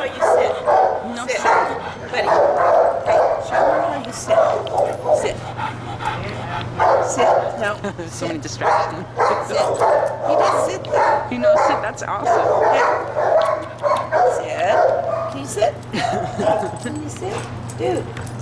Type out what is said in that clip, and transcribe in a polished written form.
you sit. No, sit. sit. Buddy. Hey, show her how you sit. Sit. Sit. No. So many distractions. Sit. He does sit there. You know, sit. That's awesome. Sit. Can you sit? Can you sit? Dude.